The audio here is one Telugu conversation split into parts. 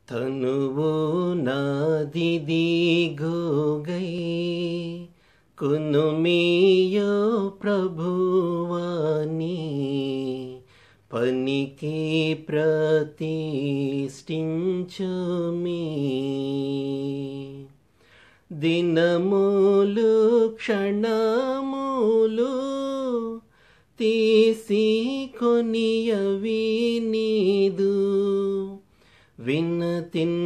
तनुवो नादिदिगो गई कुनुमियो ప్రభువాని పనికి ప్రతిష్ఠించుమి దినములు క్షణములు తీసుకొనియవి నీదు వినతిన్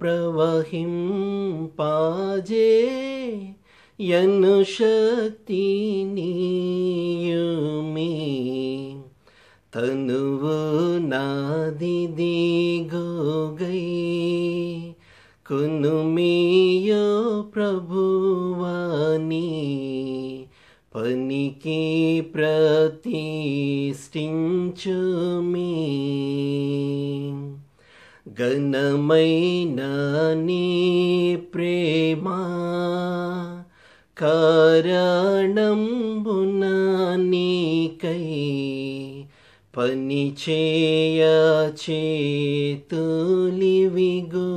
ప్రవహింపాజే యను శక్తి నీయుమి తనువు నాదిదిగో గై కునుమియో ప్రభువాని పనికి ప్రతిష్ఠించుమి ఘనమైన నీ ప్రేమ కారణంబున నీకై పనిచేయ చేతులివిగో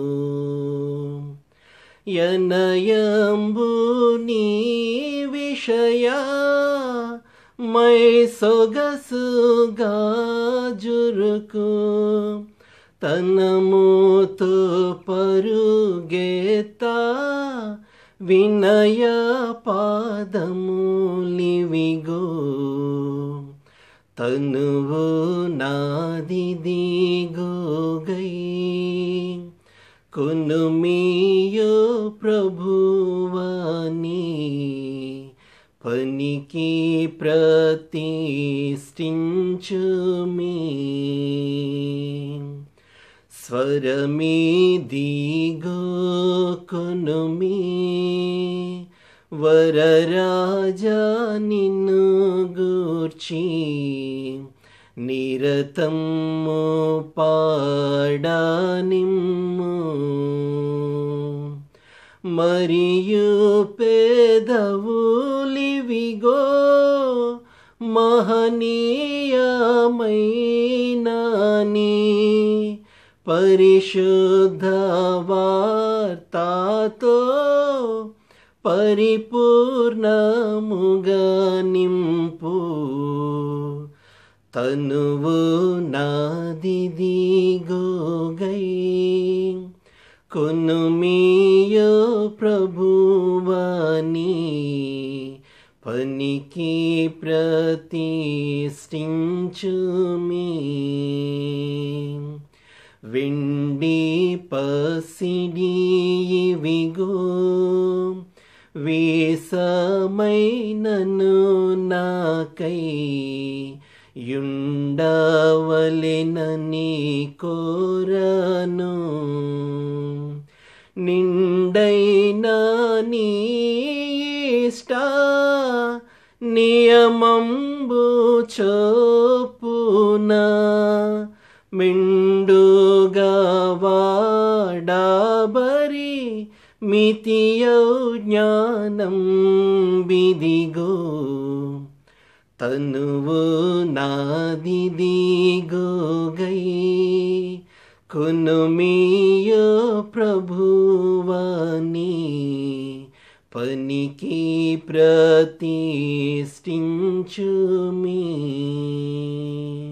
యనయంబు నీ విషయ మై సొగసుగా జురుకు తనముతో పరుగెత్తా వినయ పాదములివిగో తనువు నాదిదిగో గై కునుమియో ప్రభువాని పనికి ప్రతిష్ఠించుమి స్వరమిదిగో కునుమి వరరాజా నిన్ను గూర్చి నిరతము పాడనిమ్ము మరియు పెదవులివిగో మహనీయమైనని పరిశుద్ధ వార్తాతో పరిపూర్ణముగా నింపు తనువు నాదిదిగో గై కునుమియో ప్రభువాని పనికి ప్రతిష్ఠించుమి వెండి పసిడివిగో వేసమైనను నాకై యుండవలెనని కోరను నిండైన నీ ఇష్ట నియమంబు చొప్పున మెండుగా వాడబరి మితియౌ జ్ఞానం బిదిగో తనువు నాదిదిగో గై కునుమియో ప్రభువాని పనికి ప్రతిష్ఠించుమి